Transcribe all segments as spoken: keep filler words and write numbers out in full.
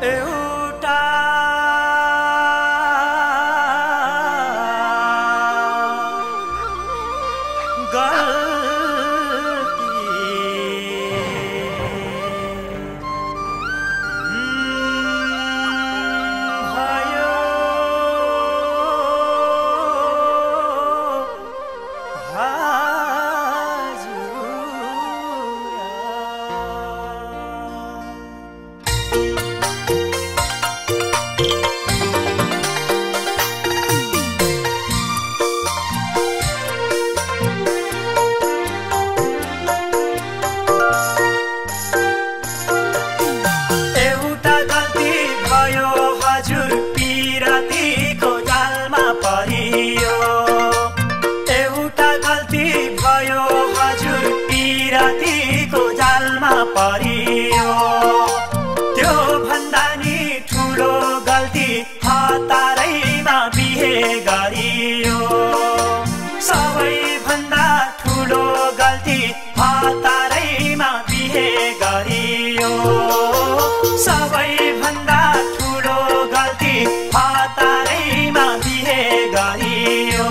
एउटा परियो त्यो भन्दा नि ठुलो गल्ती हतारैमा बिहे गरियो सबै भन्दा ठुलो गल्ती हतारैमा बिहे गरियो सबै भन्दा ठुलो गल्ती हतारैमा बिहे गरियो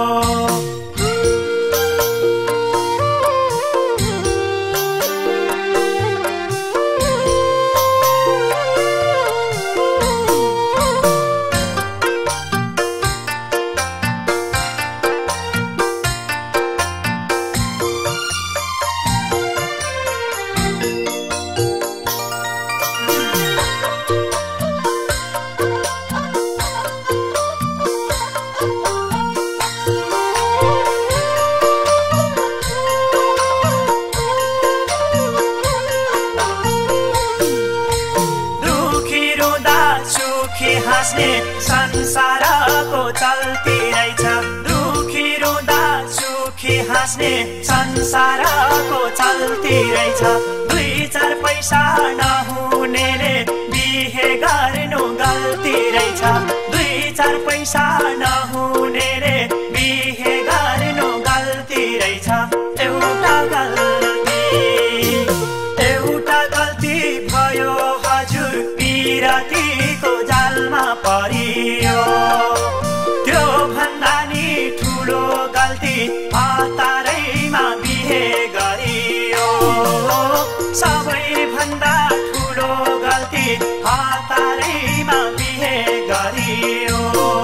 हाँस्ने संसारको चल्ती रहेछ दुखी रुँदा सुखी हाँस्ने संसारको चल्ती रहेछ दुई चार पैसा नहुनेले बिहे गर्नु गल्ती रहेछ दुई चार पैसा नहुनेले बिहे गर्नु गल्ती रहेछ एउटा गल्ती एउटा गल्ती भयो हजुर पिरतीको जालमा परियो त्यो भन्दा नि ठुलो गल्ती हतारैमा बिहे गरियो सबै भन्दा ठुलो गल्ती हतारैमा बिहे गरियो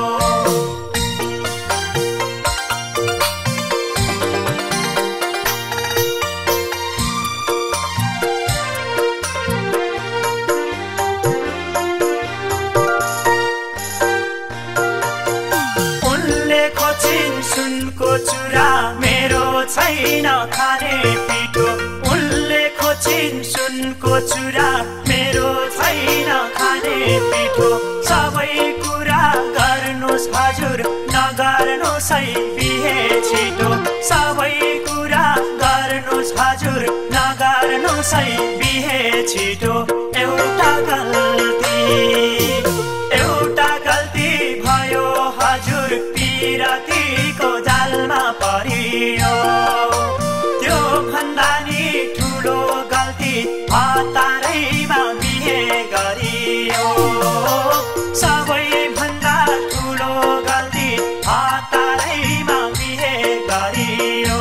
सुनको चुरा मेरो छैन खाने पिठो उनले खोजिन् सुनको चुरा मेरो छैन खाने पिठो सबै कुरा गर्नुस् हजुर नगर्नुस् है बिहे छिटो सबै कुरा गर्नुस् हजुर नगर्नुस् है बिहे छिटो एउटा गल्ती एउटा गल्ती भयो हजुर पिरतीको जालमा परियो त्यो भन्दा नि ठुलो गल्ती हतारैमा बिहे गरियो सबै भन्दा ठुलो गल्ती हतारैमा बिहे गरियो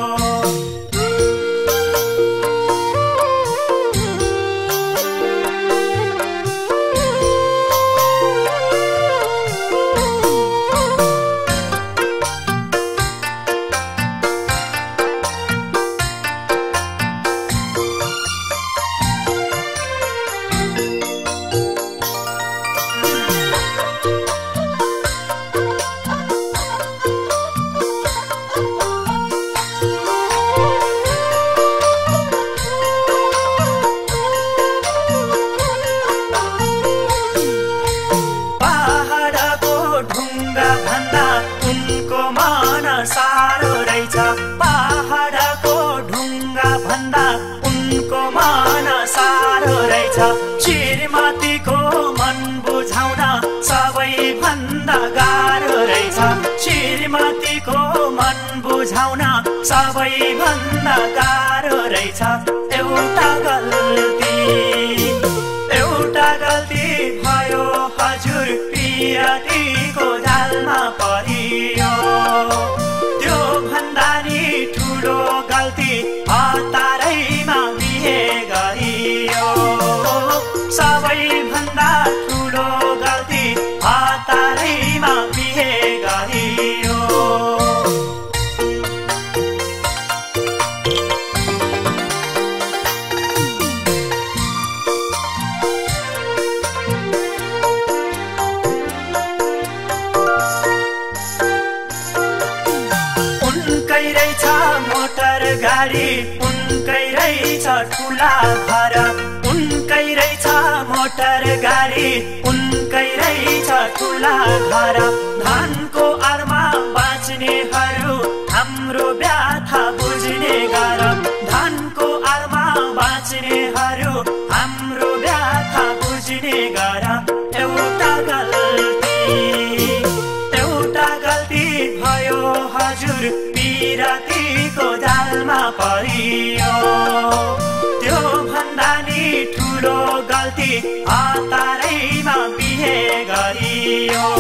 सारो रहेछ पहाडको ढुङ्गा भन्दा उनको मन सारो रहेछ श्रीमतीको मन बुझाउन सबै भन्दा गाह्रो रहेछ श्रीमतीको मन बुझाउन सबै भन्दा गाह्रो रहेछ एउटा गल्ती एउटा गल्ती गल्ती हतारैमा बिहे गरियो सबैभन्दा ठुलो गल्ती हतारैमा बिहे गरियो उनकै रहेछ मोटर गाडी उनकै रहेछ ठुला घर उनकै रहेछ मोटर गाडी उनकै रहेछ ठुला घर धानको आरमा बाँच्नेहरू हाम्रो व्याथा बुझ्ने गर धानको आरमा बाँच्नेहरू हाम्रो व्याथा बुझ्ने गर एउटा गल्ती एउटा गल्ती भयो हजुर पिरातीको जालमा परियो त्यो भन्दा नि ठुलो गल्ती हतारैमा बिहे गरियो